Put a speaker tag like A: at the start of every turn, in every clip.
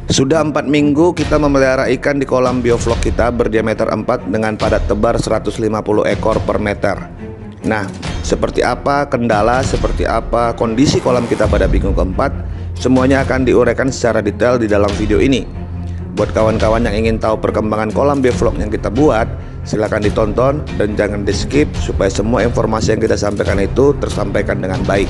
A: Sudah 4 minggu kita memelihara ikan di kolam biovlog kita berdiameter 4 dengan padat tebar 150 ekor per meter. Nah, seperti apa kendala, seperti apa kondisi kolam kita pada minggu keempat, semuanya akan diuraikan secara detail di dalam video ini. Buat kawan-kawan yang ingin tahu perkembangan kolam biovlog yang kita buat, silahkan ditonton dan jangan di skip supaya semua informasi yang kita sampaikan itu tersampaikan dengan baik.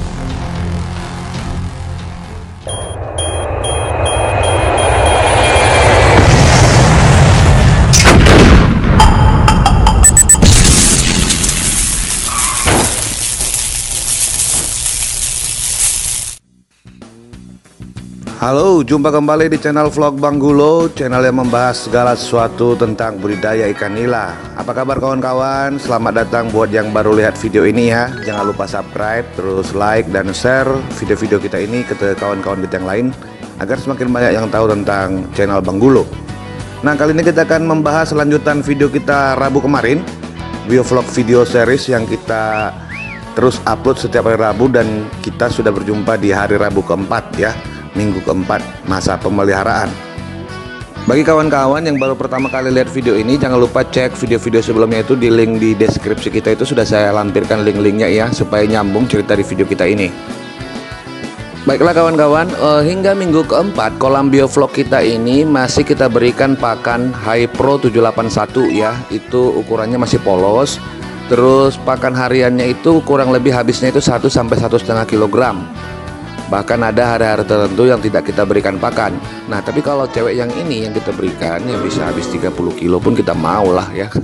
A: Halo, jumpa kembali di channel vlog Bang Gulo, channel yang membahas segala sesuatu tentang budidaya ikan nila. Apa kabar kawan-kawan? Selamat datang buat yang baru lihat video ini ya. Jangan lupa subscribe, terus like dan share video-video kita ini ke kawan-kawan kita yang lain agar semakin banyak yang tahu tentang channel Bang Gulo. Nah, kali ini kita akan membahas lanjutan video kita Rabu kemarin, biovlog video series yang kita terus upload setiap hari Rabu, dan kita sudah berjumpa di hari Rabu keempat ya, minggu keempat masa pemeliharaan. Bagi kawan-kawan yang baru pertama kali lihat video ini, jangan lupa cek video-video sebelumnya itu di link di deskripsi kita, itu sudah saya lampirkan link-linknya ya, supaya nyambung cerita di video kita ini. Baiklah kawan-kawan, hingga minggu keempat kolam biovlog kita ini masih kita berikan pakan Hypro 781 ya, itu ukurannya masih polos. Terus pakan hariannya itu kurang lebih habisnya itu 1 sampai 1,5 kg. Bahkan ada hari-hari tertentu yang tidak kita berikan pakan. Nah, tapi kalau cewek yang ini yang kita berikan ya bisa habis 30 kilo pun kita mau lah ya.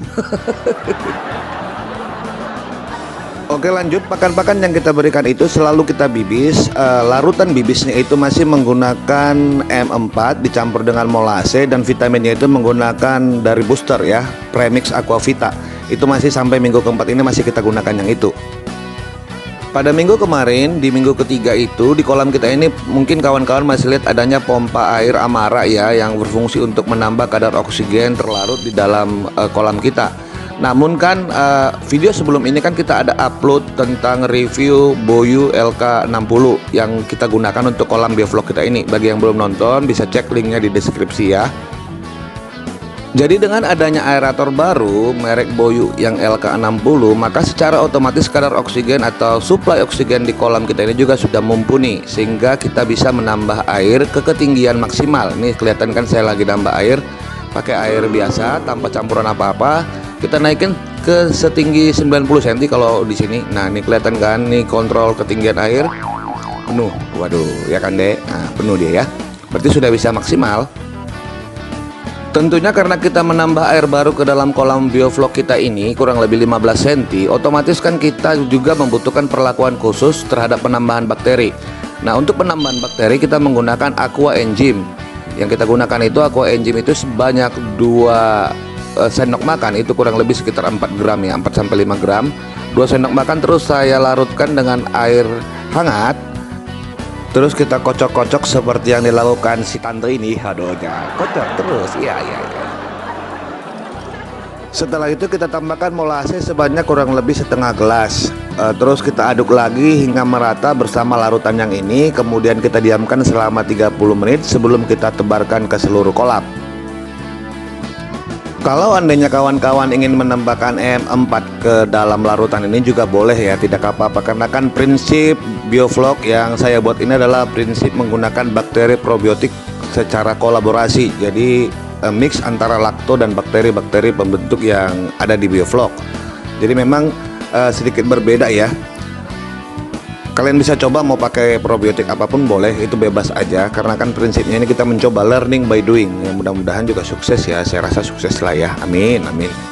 A: Oke, lanjut. Pakan-pakan yang kita berikan itu selalu kita bibis. Larutan bibisnya itu masih menggunakan M4 dicampur dengan molase, dan vitaminnya itu menggunakan dari booster ya, Premix Aquavita. Itu masih sampai minggu keempat ini masih kita gunakan yang itu. Pada minggu kemarin, di minggu ketiga itu di kolam kita ini mungkin kawan-kawan masih lihat adanya pompa air Amara ya, yang berfungsi untuk menambah kadar oksigen terlarut di dalam kolam kita. Namun kan video sebelum ini kan kita ada upload tentang review Boyu LK60 yang kita gunakan untuk kolam biovlog kita ini. Bagi yang belum nonton bisa cek linknya di deskripsi ya. Jadi dengan adanya aerator baru merek Boyu yang LK60, maka secara otomatis kadar oksigen atau suplai oksigen di kolam kita ini juga sudah mumpuni, sehingga kita bisa menambah air ke ketinggian maksimal. Nih kelihatan kan saya lagi nambah air pakai air biasa tanpa campuran apa-apa. Kita naikin ke setinggi 90 cm kalau di sini. Nah, ini kelihatan kan, nih kontrol ketinggian air penuh. Waduh, ya kan dek. Nah, penuh dia ya. Berarti sudah bisa maksimal. Tentunya karena kita menambah air baru ke dalam kolam biovlog kita ini kurang lebih 15 cm, otomatis kan kita juga membutuhkan perlakuan khusus terhadap penambahan bakteri. Nah, untuk penambahan bakteri kita menggunakan Aqua Enzyme. Yang kita gunakan itu Aqua Enzyme itu sebanyak 2 sendok makan, itu kurang lebih sekitar 4 gram ya, 4 sampai 5 gram. 2 sendok makan, terus saya larutkan dengan air hangat. Terus kita kocok-kocok seperti yang dilakukan si tante ini. Aduh, kocok terus. Iya. Setelah itu kita tambahkan molase sebanyak kurang lebih setengah gelas. Terus kita aduk lagi hingga merata bersama larutan yang ini. Kemudian kita diamkan selama 30 menit sebelum kita tebarkan ke seluruh kolam. Kalau andainya kawan-kawan ingin menambahkan M4 ke dalam larutan ini juga boleh ya, tidak apa-apa, karena kan prinsip biovlog yang saya buat ini adalah prinsip menggunakan bakteri probiotik secara kolaborasi. Jadi mix antara lakto dan bakteri-bakteri pembentuk yang ada di biovlog. Jadi memang sedikit berbeda ya. Kalian bisa coba mau pakai probiotik apapun boleh, itu bebas aja, karena kan prinsipnya ini kita mencoba learning by doing. Ya, mudah-mudahan juga sukses ya, saya rasa sukses lah ya, amin.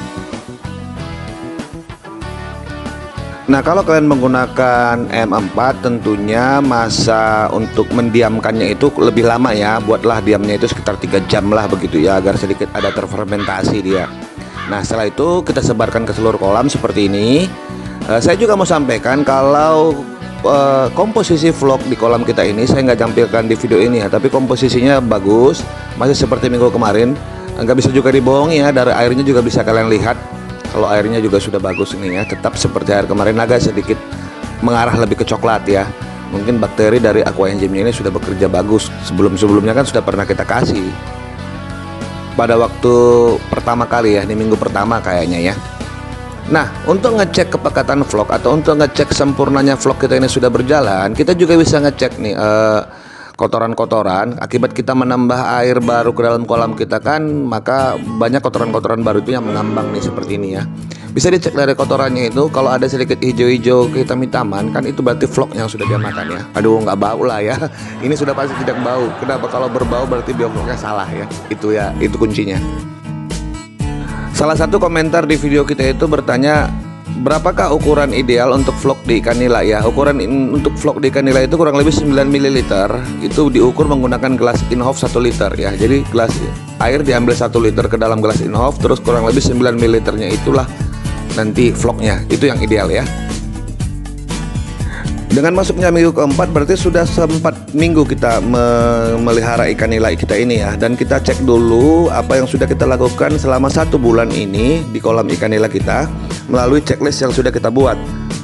A: Nah, kalau kalian menggunakan M4 tentunya masa untuk mendiamkannya itu lebih lama ya, buatlah diamnya itu sekitar 3 jam lah begitu ya, agar sedikit ada terfermentasi dia. Nah, setelah itu kita sebarkan ke seluruh kolam seperti ini. Saya juga mau sampaikan kalau komposisi vlog di kolam kita ini saya nggak tampilkan di video ini ya, tapi komposisinya bagus, masih seperti minggu kemarin. Nggak bisa juga dibohongi ya, dari airnya juga bisa kalian lihat kalau airnya juga sudah bagus ini ya, tetap seperti air kemarin, agak sedikit mengarah lebih ke coklat ya. Mungkin bakteri dari aqua enzimnya ini sudah bekerja bagus. Sebelumnya kan sudah pernah kita kasih pada waktu pertama kali ya, di minggu pertama kayaknya ya. Nah, untuk ngecek kepekatan vlog atau untuk ngecek sempurnanya vlog kita ini sudah berjalan, kita juga bisa ngecek nih kotoran-kotoran. Akibat kita menambah air baru ke dalam kolam kita kan, maka banyak kotoran-kotoran baru itu yang mengambang nih seperti ini ya. Bisa dicek dari kotorannya itu, kalau ada sedikit hijau-hijau kehitam-hitaman kan itu berarti vlog yang sudah dia makan ya. Aduh, nggak bau lah ya. Ini sudah pasti tidak bau. Kenapa? Kalau berbau berarti biovlognya salah ya. Itu ya, itu kuncinya. Salah satu komentar di video kita itu bertanya, berapakah ukuran ideal untuk vlog di ikan nila ya? Ukuran untuk vlog di ikan nila itu kurang lebih 9 ml. Itu diukur menggunakan gelas Inhofe 1 liter ya. Jadi gelas air diambil 1 liter ke dalam gelas Inhofe, terus kurang lebih 9 ml-nya itulah nanti vlognya. Itu yang ideal ya. Dengan masuknya minggu keempat berarti sudah 4 minggu kita memelihara ikan nila kita ini ya. Dan kita cek dulu apa yang sudah kita lakukan selama 1 bulan ini di kolam ikan nila kita melalui checklist yang sudah kita buat.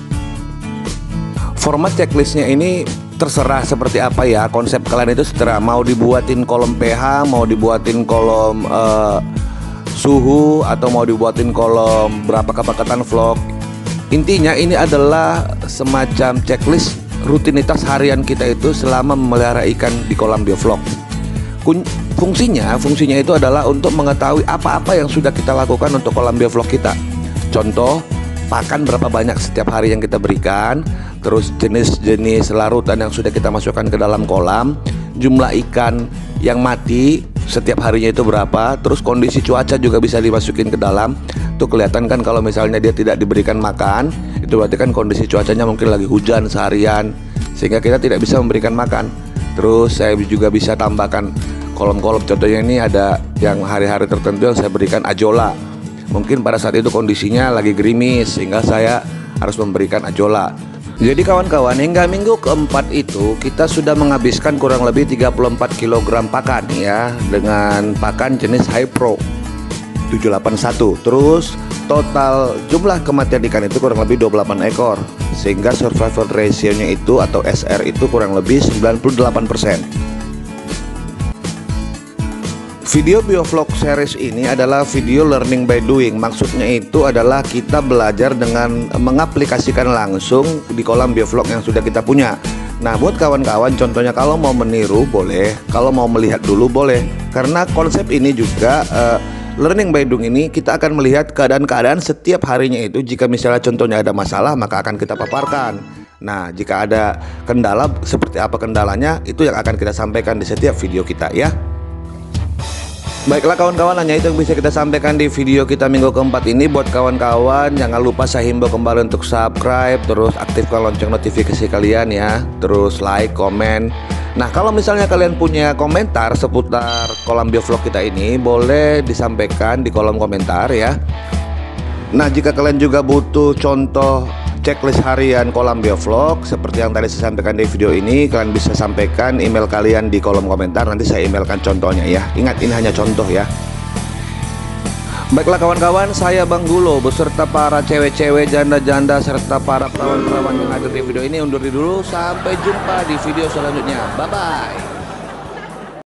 A: Format checklistnya ini terserah seperti apa ya, konsep kalian itu seterah. Mau dibuatin kolom pH, mau dibuatin kolom suhu, atau mau dibuatin kolom berapa kepekatan vlog. Intinya ini adalah semacam checklist rutinitas harian kita itu selama memelihara ikan di kolam biovlog. Fungsinya itu adalah untuk mengetahui apa-apa yang sudah kita lakukan untuk kolam biovlog kita. Contoh, pakan berapa banyak setiap hari yang kita berikan, terus jenis-jenis larutan yang sudah kita masukkan ke dalam kolam, jumlah ikan yang mati setiap harinya itu berapa, terus kondisi cuaca juga bisa dimasukin ke dalam. Tuh kelihatan kan kalau misalnya dia tidak diberikan makan, itu berarti kan kondisi cuacanya mungkin lagi hujan seharian, sehingga kita tidak bisa memberikan makan. Terus saya juga bisa tambahkan kolom-kolom, contohnya ini ada yang hari-hari tertentu yang saya berikan ajola. Mungkin pada saat itu kondisinya lagi gerimis sehingga saya harus memberikan ajola. Jadi kawan-kawan, hingga minggu keempat itu kita sudah menghabiskan kurang lebih 34 kg pakan ya, dengan pakan jenis Hypro 781. Terus total jumlah kematian ikan itu kurang lebih 28 ekor, sehingga survival ratio-nya itu atau SR itu kurang lebih 98%. Video biovlog series ini adalah video learning by doing. Maksudnya itu adalah kita belajar dengan mengaplikasikan langsung di kolam biovlog yang sudah kita punya. Nah, buat kawan-kawan, contohnya kalau mau meniru boleh, kalau mau melihat dulu boleh. Karena konsep ini juga learning by doing ini kita akan melihat keadaan-keadaan setiap harinya itu. Jika misalnya contohnya ada masalah, maka akan kita paparkan. Nah, jika ada kendala, seperti apa kendalanya, itu yang akan kita sampaikan di setiap video kita ya. Baiklah kawan-kawan, hanya itu yang bisa kita sampaikan di video kita minggu keempat ini. Buat kawan-kawan, jangan lupa saya himbau kembali untuk subscribe, terus aktifkan lonceng notifikasi kalian ya, terus like, komen. Nah, kalau misalnya kalian punya komentar seputar kolam biovlog kita ini, boleh disampaikan di kolom komentar ya. Nah, jika kalian juga butuh contoh checklist harian kolam biovlog seperti yang tadi saya sampaikan di video ini, kalian bisa sampaikan email kalian di kolom komentar, nanti saya emailkan contohnya ya. Ingat, ini hanya contoh ya. Baiklah kawan-kawan, saya Bang Gulo beserta para cewek-cewek, janda-janda, serta para perawan-perawan yang hadir di video ini undur diri dulu. Sampai jumpa di video selanjutnya. Bye-bye.